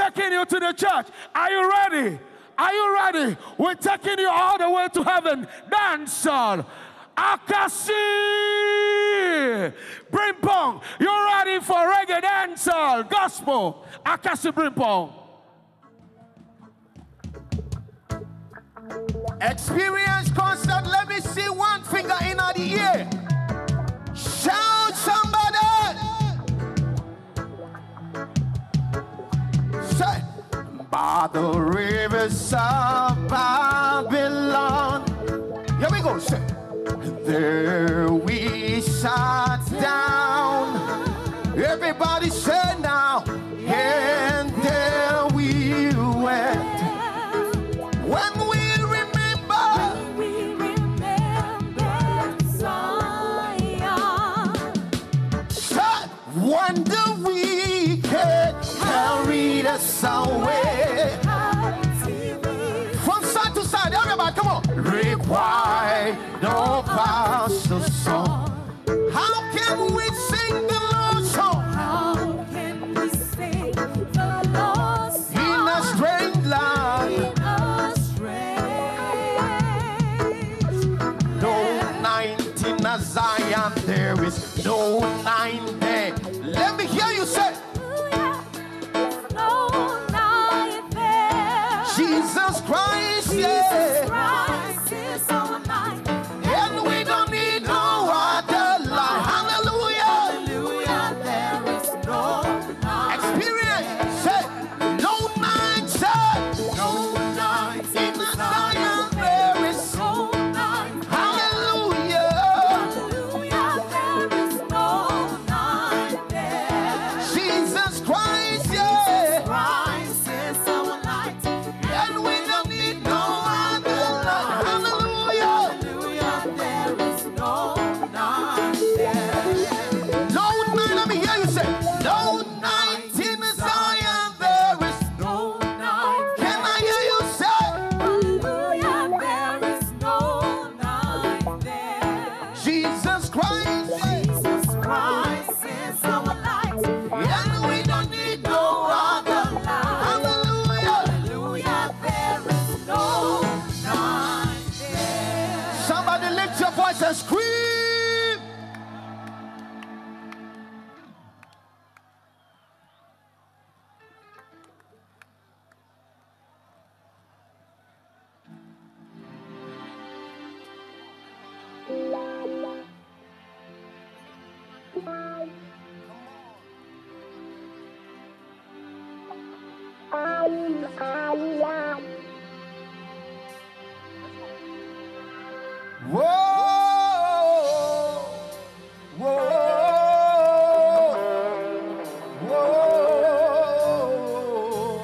taking you to the church. Are you ready? Are you ready? We're taking you all the way to heaven. Dancehall. Akese. Brempong. You ready for reggae dancehall? Gospel. Akese Brempong. Experience concert. Let me see one finger in the air. Shout somebody. Say, by the rivers of Babylon. Here we go. Say, there we sat down. Everybody say now. And there we went. When we wonder weekend carried us away. From side to side, everybody, come on. Required no pastor song. How can we sing the Lord's song? How can we sing the Lord's song? In a strange land. No night in a Zion, there is no night there. Let me hear you say, no night there. Jesus Christ, Jesus Christ is our light. and we don't need no other light. Hallelujah. Hallelujah, there is no night. Experience, say, no night, say, No night in the Zion there is. no night. Hallelujah. Hallelujah, there is no night there. Jesus Christ, Christ is our light. and we don't need no other light. Hallelujah. Hallelujah, there is no night there. No night, let me hear you say, no night in Zion there is. No night. Can I hear you say, Hallelujah, there is no night there. Jesus Christ, Jesus Christ is our light. and we don't need no other. Hallelujah. Hallelujah, there is no night there. Somebody lift your voice and scream. Whoa, whoa, whoa.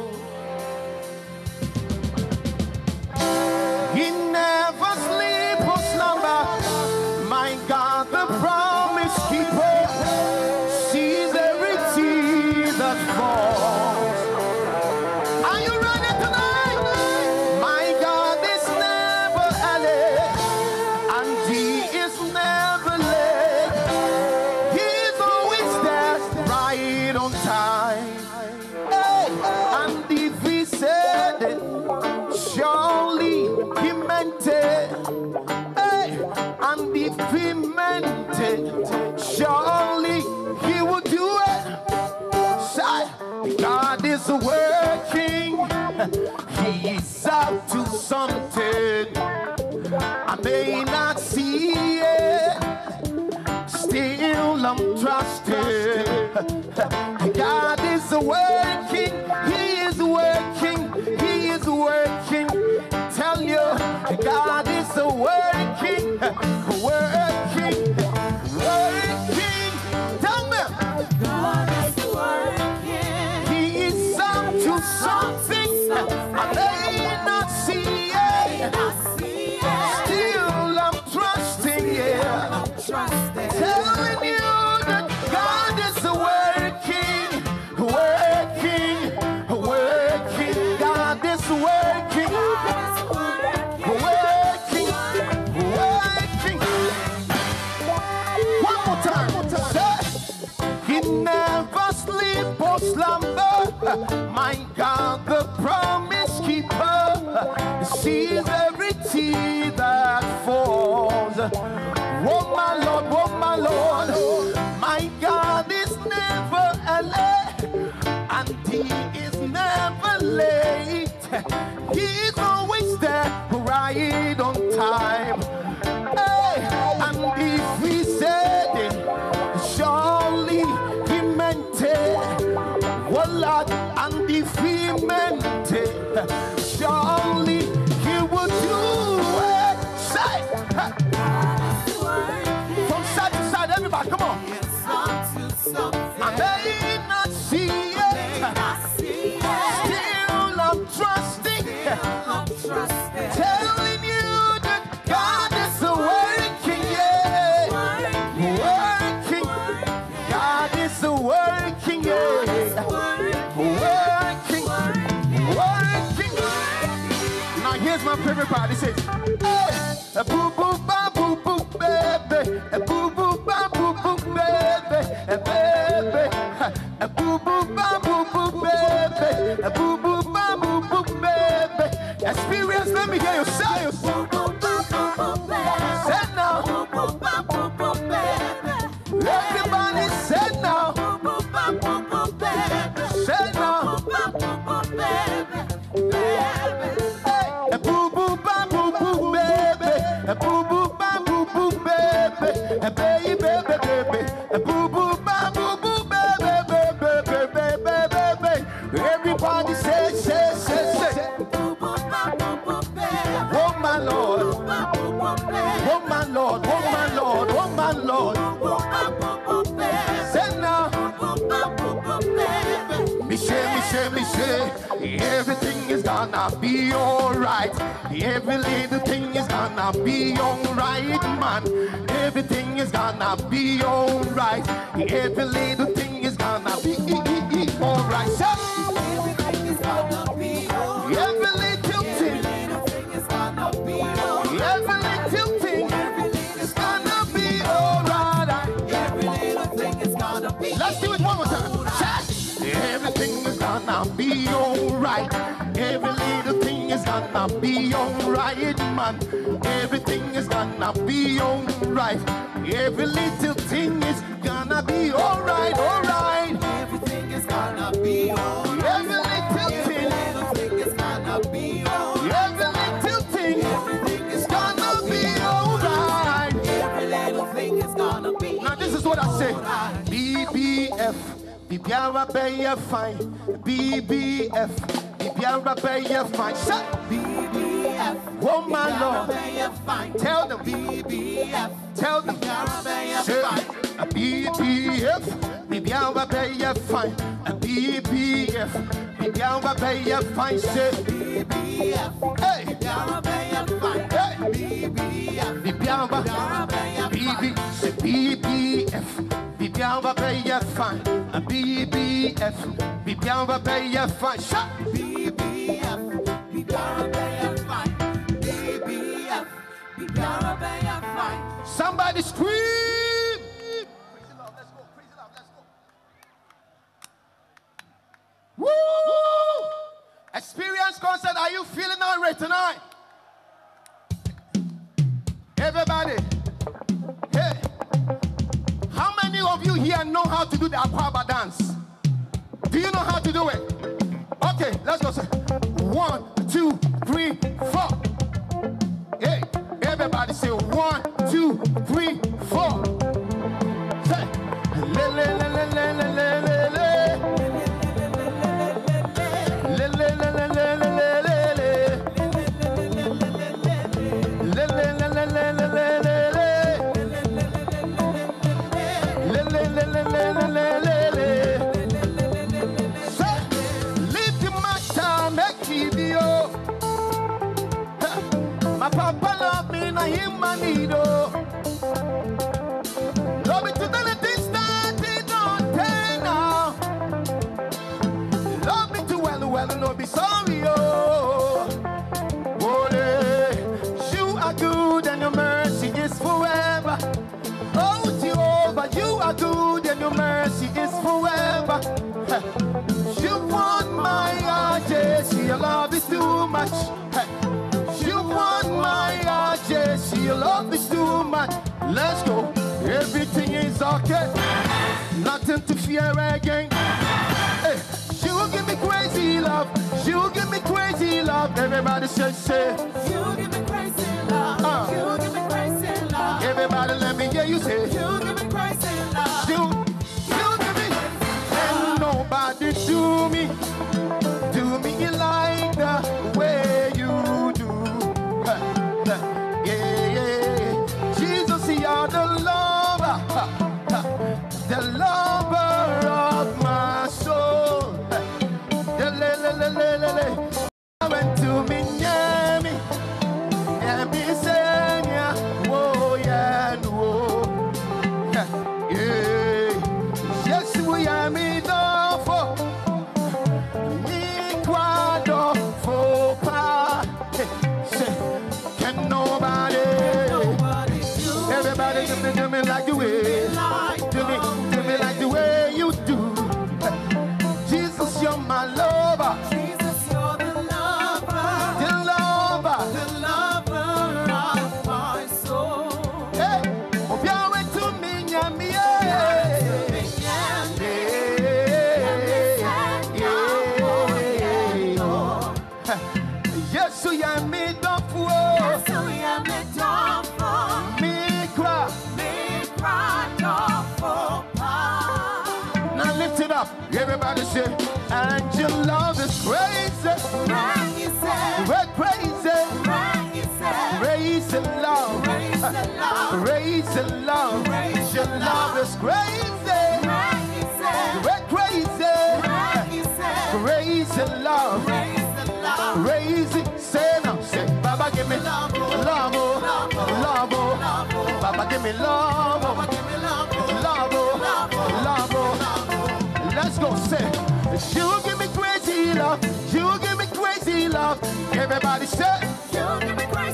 He never sleep or slumber. My God, the promise keeper sees every tear that falls. Are you ready tonight? My God is never early, and He is never late. He's always there, right on time. Hey, and if He said it, surely He meant it. Hey, and if He meant it, surely He will do it. Say, God is working. He's up to something. I may not see it, still I'm trusting. God is working. He is working. He is working. Tell you, God is working, working, working. Tell me, God is working. He is up to something. I may not see it, I see it. still I'm trusting. Yeah, Trusting. telling you that God is working, working, working. God is working, God is working. working, working. God the promise keeper sees every tear that falls. Oh my Lord, my God is never late, and He is never late. He's always there, right on time. Hey, and if we said it, surely He meant it. Oh Lord, and if He meant it, surely He would do it. Say, hey. From side to side, everybody, come on. I may not see it, still I'm trusting, telling you that God is working, yeah, working. God is working, yeah, working. Now here's my favorite part. It says, hey, boo boo ba boo boo baby, boo boo ba boo boo baby, baby, boo boo ba boo boo baby, boo boo ba boo boo baby. Experience, let me hear you say it. Say now. Everybody say now. Say now. Boo boo ba boo boo baby, boo boo ba boo boo baby, baby baby, boo boo ba boo boo baby, baby baby baby. Everybody say. Oh my Lord, oh my Lord, oh my Lord, oh my Lord. Say now. Me say, everything is gonna be alright. Every little thing is gonna be alright, man. Everything is gonna be alright. Every little thing is gonna be alright. Everything is gonna be alright. Every little thing is gonna be alright. Every little thing is gonna be alright. Every little thing is gonna be. Let's do it one more time. Everything is gonna be alright. Every little thing is gonna be alright, man. Everything is gonna be alright. Every little thing is gonna be alright, alright. Everything is gonna be alright. Every little thing is gonna be alright. Every little thing is gonna be alright. Every little thing is gonna be. Now this is what I say. BBF. Bibiara Bay fine, BBF, Bibiara Bay fine, shut BBF, oh my Lord, tell them, BBF, tell them, say, a BBF, Bibiara Bay fine, a BBF, Bibiara Bay fine, say, BBF, hey, Bibiara Bay fine, hey, BBF, Bibiara BBF. Bibiara Bay fine, a BBF, Bibiara Bay fine, shut BBF, Bibiara Bay fine, BBF, Bibiara Bay fine. Somebody scream! Praise the Lord, let's go, praise the Lord, let's go. Woo! Experience concert, are you feeling all right tonight? Everybody, hey. How many of you here know how to do the Aquaba dance? Do you know how to do it? Okay, let's go. 1, 2, 3, 4. Hey, everybody say 1, 2, 3, 4. Say, le le le le le le le le le. Le le le le le le le le. Le le le le le le le le. My papa love me, na him I need oh. Love me to the distance, it don't take now. Love me too well, no be sorry oh. Oh, you are good and your mercy is forever. Oh, Jehovah, you are good and your mercy is forever. You want my heart. your love is too much. Hey. You want my heart, Jesse, your love is too much. Let's go. Everything is okay. Nothing to fear again. Hey. You give me crazy love. You give me crazy love. Everybody say. You give me crazy love. You give me crazy love. Everybody let me hear you say. You give me crazy love. You give me. And nobody do me like the way you do. Yeah. Jesus, you're the lover of my soul. Went to me, yeah, me, Senya, whoa, yeah, no, yeah. Yes, we are me, for me, quado, for pa. Can nobody do everybody do me like the way, do me like the way you do. Jesus, you're my lover. Jesus, you're the lover of my soul. Hey, oh, yeah, wait to me, yeah, me, yeah. Yes, so yeah, me don't fool. Me cry. Now lift it up, everybody say, and your love is crazy. We're crazy. Praise the Lord. Praise the Lord. Your love is crazy. We're crazy. Praise the Lord. Praise it. Say now, say, Baba give me love, love. Baba give me love, love. Let's go, say, you give me crazy love. You give me crazy love. Everybody say, You give me crazy